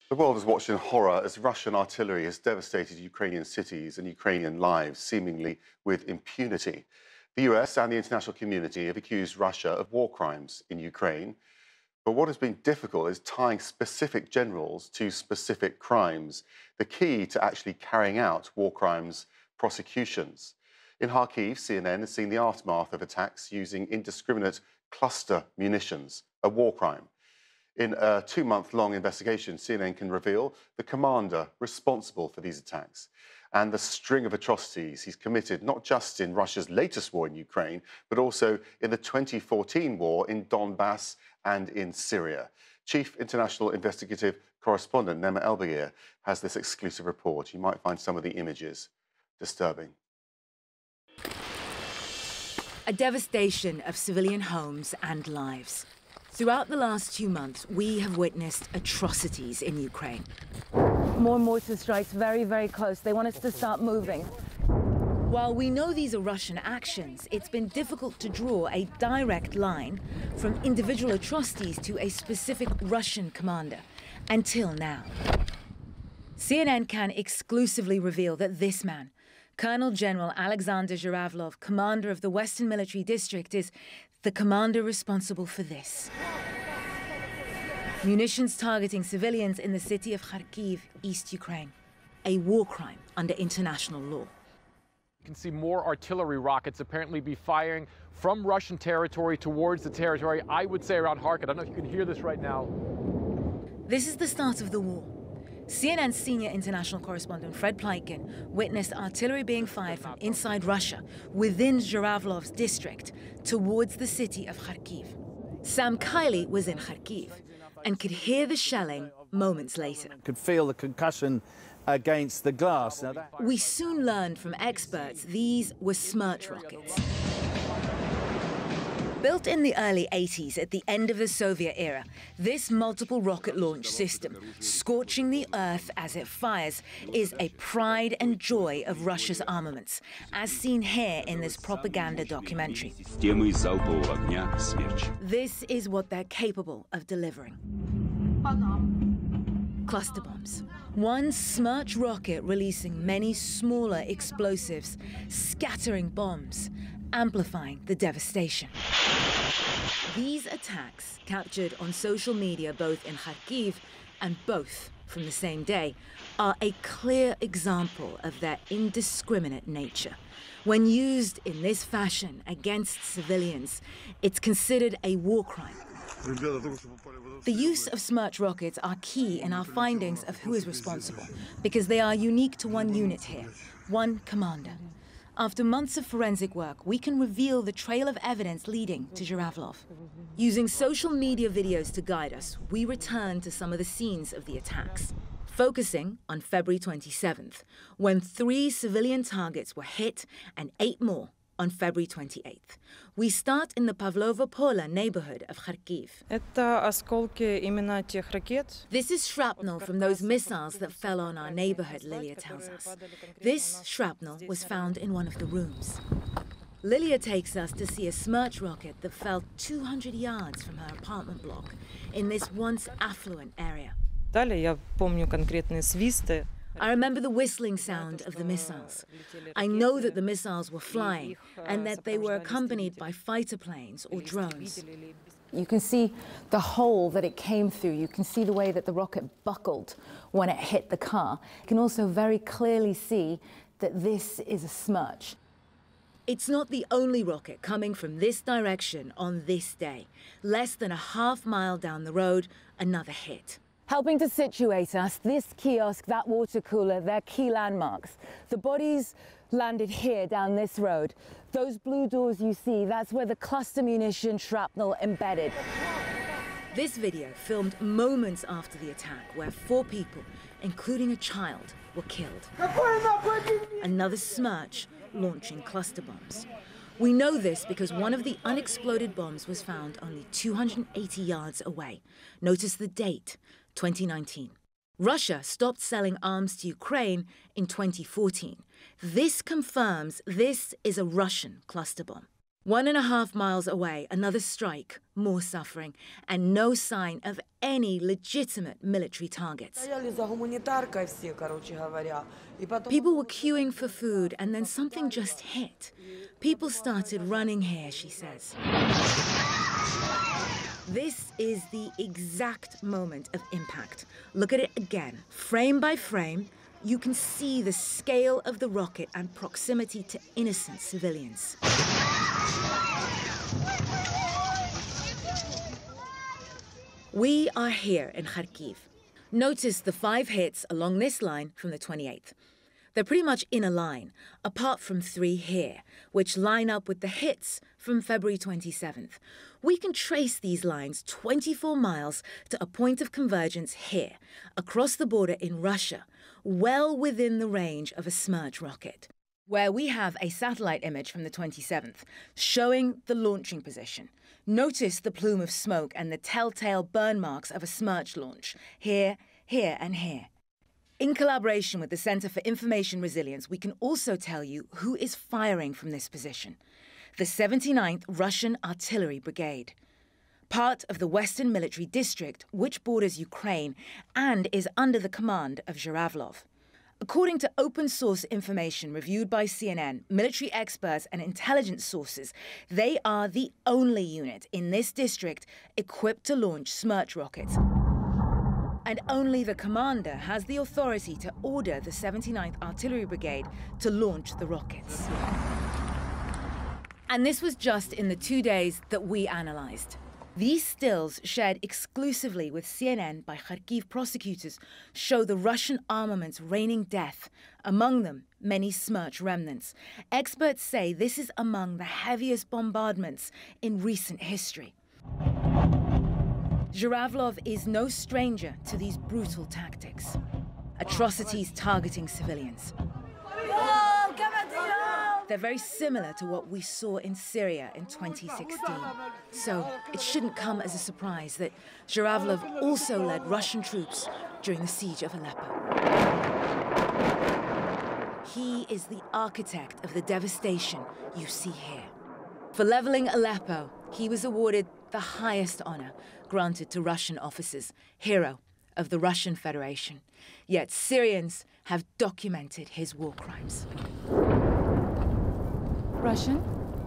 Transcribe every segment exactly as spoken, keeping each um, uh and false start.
The world has watched in horror as Russian artillery has devastated Ukrainian cities and Ukrainian lives, seemingly with impunity. The U S and the international community have accused Russia of war crimes in Ukraine. But what has been difficult is tying specific generals to specific crimes, the key to actually carrying out war crimes prosecutions. In Kharkiv, C N N has seen the aftermath of attacks using indiscriminate cluster munitions, a war crime. In a two-month-long investigation, C N N can reveal the commander responsible for these attacks and the string of atrocities he's committed, not just in Russia's latest war in Ukraine, but also in the twenty fourteen war in Donbass and in Syria. Chief International Investigative Correspondent Nima Elbagir has this exclusive report. You might find some of the images disturbing. A devastation of civilian homes and lives. Throughout the last two months, we have witnessed atrocities in Ukraine. More mortar strikes, very, very close. They want us to start moving. While we know these are Russian actions, it's been difficult to draw a direct line from individual atrocities to a specific Russian commander, until now. C N N can exclusively reveal that this man, Colonel General Alexander Zhuravlov, commander of the Western Military District, is the commander responsible for this. Munitions targeting civilians in the city of Kharkiv, East Ukraine. A war crime under international law. You can see more artillery rockets apparently be firing from Russian territory towards the territory, I would say, around Kharkiv. I don't know if you can hear this right now. This is the start of the war. C N N's senior international correspondent Fred Pleitgen witnessed artillery being fired from inside Russia, within Zhuravlov's district, towards the city of Kharkiv. Sam Kiley was in Kharkiv and could hear the shelling moments later. Could feel the concussion against the glass. Now that... We soon learned from experts these were Smerch rockets. Built in the early eighties at the end of the Soviet era, this multiple rocket launch system, scorching the earth as it fires, is a pride and joy of Russia's armaments, as seen here in this propaganda documentary. This is what they're capable of delivering. Cluster bombs. One Smerch rocket releasing many smaller explosives, scattering bombs, amplifying the devastation. These attacks, captured on social media both in Kharkiv and both from the same day, are a clear example of their indiscriminate nature. When used in this fashion against civilians, it's considered a war crime. The use of Smerch rockets are key in our findings of who is responsible, because they are unique to one unit here, one commander. After months of forensic work, we can reveal the trail of evidence leading to Zhuravlov. Using social media videos to guide us, we return to some of the scenes of the attacks, focusing on February twenty-seventh, when three civilian targets were hit and eight more on February twenty-eighth. We start in the Pavlovo Pole neighborhood of Kharkiv. This is shrapnel from those missiles that fell on our neighborhood, Lilia tells us. This shrapnel was found in one of the rooms. Lilia takes us to see a Smerch rocket that fell two hundred yards from her apartment block in this once affluent area. I remember the whistling sound of the missiles. I know that the missiles were flying and that they were accompanied by fighter planes or drones. You can see the hole that it came through. You can see the way that the rocket buckled when it hit the car. You can also very clearly see that this is a Smerch. It's not the only rocket coming from this direction on this day. Less than a half mile down the road, another hit. Helping to situate us, this kiosk, that water cooler, they're key landmarks. The bodies landed here down this road. Those blue doors you see, that's where the cluster munition shrapnel embedded. This video filmed moments after the attack, where four people, including a child, were killed. Another Smerch launching cluster bombs. We know this because one of the unexploded bombs was found only two hundred eighty yards away. Notice the date, twenty nineteen. Russia stopped selling arms to Ukraine in twenty fourteen. This confirms this is a Russian cluster bomb. One and a half miles away, another strike, more suffering, and no sign of any legitimate military targets. People were queuing for food, and then something just hit. People started running here, she says. This is the exact moment of impact. Look at it again. Frame by frame, you can see the scale of the rocket and proximity to innocent civilians. We are here in Kharkiv. Notice the five hits along this line from the twenty-eighth. They're pretty much in a line, apart from three here, which line up with the hits from February twenty-seventh. We can trace these lines twenty-four miles to a point of convergence here, across the border in Russia, well within the range of a Smerch rocket, where we have a satellite image from the twenty-seventh showing the launching position. Notice the plume of smoke and the telltale burn marks of a Smerch launch, here, here and here. In collaboration with the Center for Information Resilience, we can also tell you who is firing from this position. The seventy-ninth Russian Artillery Brigade, part of the Western Military District, which borders Ukraine and is under the command of Zhuravlov. According to open-source information reviewed by C N N, military experts and intelligence sources, they are the only unit in this district equipped to launch Smerch rockets. And only the commander has the authority to order the seventy-ninth Artillery Brigade to launch the rockets. And this was just in the two days that we analysed. These stills, shared exclusively with C N N by Kharkiv prosecutors, show the Russian armaments raining death, among them many Smerch remnants. Experts say this is among the heaviest bombardments in recent history. Zhuravlov is no stranger to these brutal tactics. Atrocities targeting civilians. They're very similar to what we saw in Syria in twenty sixteen. So it shouldn't come as a surprise that Zhuravlov also led Russian troops during the siege of Aleppo. He is the architect of the devastation you see here. For leveling Aleppo, he was awarded the highest honor granted to Russian officers, Hero of the Russian Federation. Yet Syrians have documented his war crimes. Russian?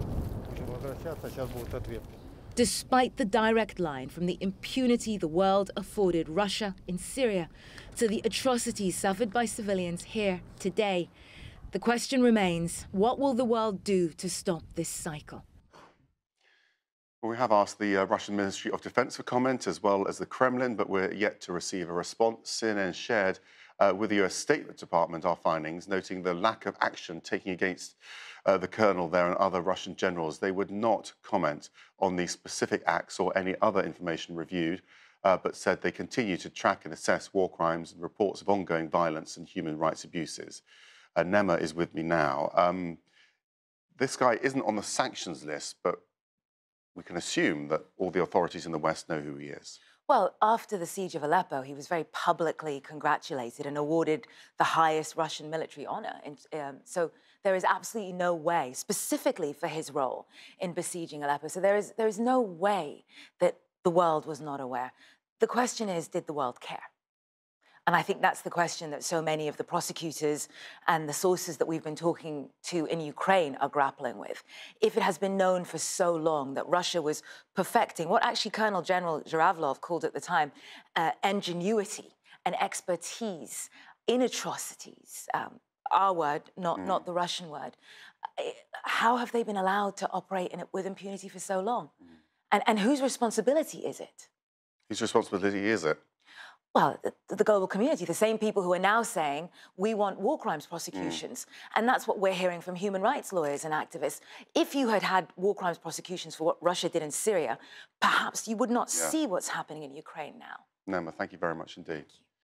Despite the direct line from the impunity the world afforded Russia in Syria to the atrocities suffered by civilians here today, the question remains, what will the world do to stop this cycle? Well, we have asked the uh, Russian Ministry of Defense for comment, as well as the Kremlin, but we're yet to receive a response. C N N shared uh, with the U S State Department our findings, noting the lack of action taken against uh, the colonel there and other Russian generals. They would not comment on the specific acts or any other information reviewed, uh, but said they continue to track and assess war crimes and reports of ongoing violence and human rights abuses. Uh, Nima is with me now. Um, this guy isn't on the sanctions list, but we can assume that all the authorities in the West know who he is. Well, after the siege of Aleppo, he was very publicly congratulated and awarded the highest Russian military honor. And, um, so there is absolutely no way, specifically for his role in besieging Aleppo, so there is, there is no way that the world was not aware. The question is, did the world care? And I think that's the question that so many of the prosecutors and the sources that we've been talking to in Ukraine are grappling with. If it has been known for so long that Russia was perfecting what actually Colonel General Zhuravlov called at the time uh, ingenuity and expertise in atrocities, um, our word, not, mm. not the Russian word, how have they been allowed to operate in it with impunity for so long? Mm. And, and whose responsibility is it? Whose responsibility is it? Well, the, the global community, the same people who are now saying, we want war crimes prosecutions. Mm. And that's what we're hearing from human rights lawyers and activists. If you had had war crimes prosecutions for what Russia did in Syria, perhaps you would not yeah. see what's happening in Ukraine now. Nima, thank you very much indeed.